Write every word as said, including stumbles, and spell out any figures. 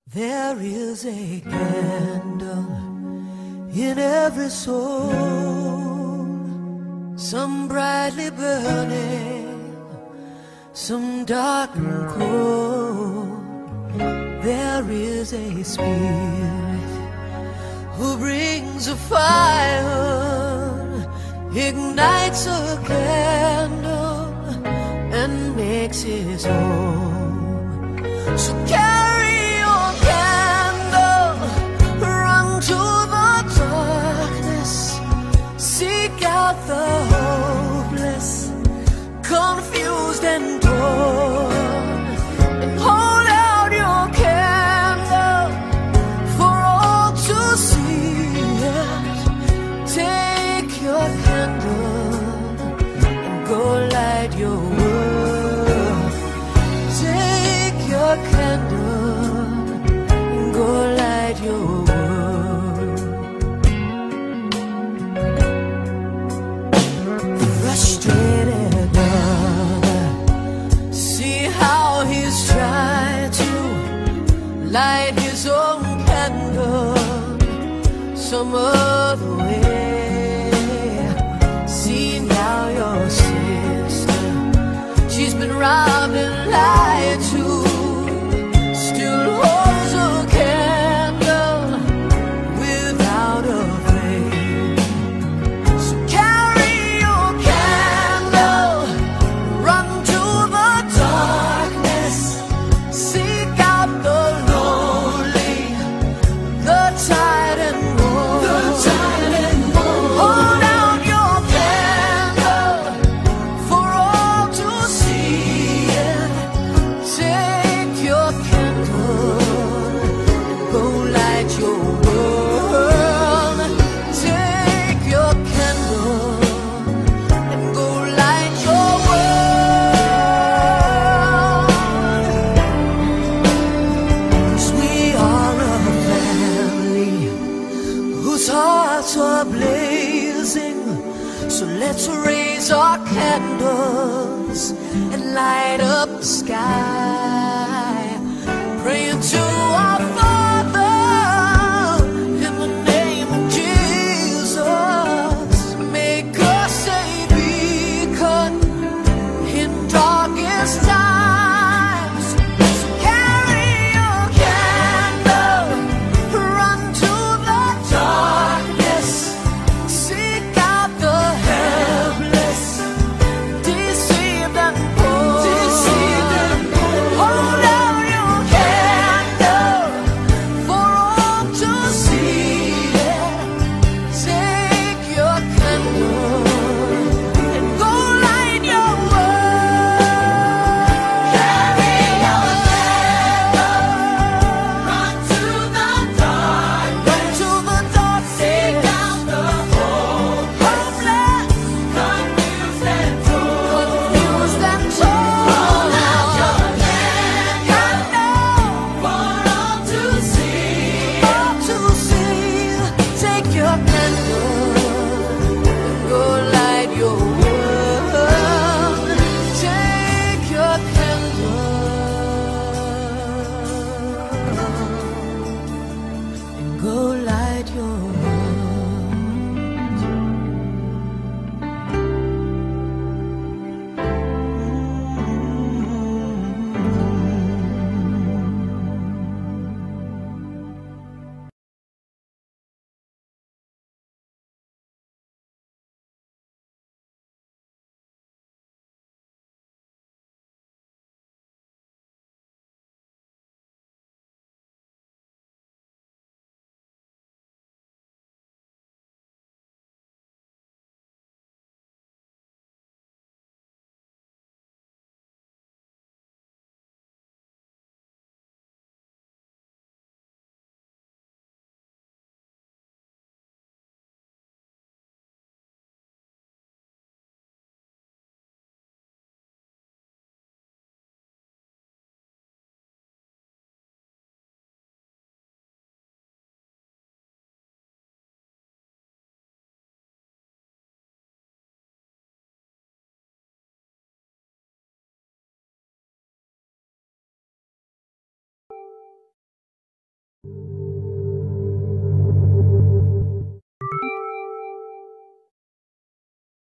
There is a candle in every soul, some brightly burning, some dark and cold. There is a spirit who brings a fire, ignites a candle, and makes his own. So carry your candle, run to the darkness, seek out the hopeless, confused and torn, and hold out your candle for all to see it. Take your candle and go light your world. Take your candle and go light your world. Frustrated brother, see how he's trying to light his own candle some other way. See now your sister, she's been robbed and lied to, still holds a candle without a flame. So carry your candle, run to the darkness, seek out the lonely, the tired and worn. The tired and worn. Hold out your candle for all to see it. Take your candle and go light your world. Take your candle and go light your world. 'Cause we are a family whose hearts are blazing. So let's raise our candles and light up the sky.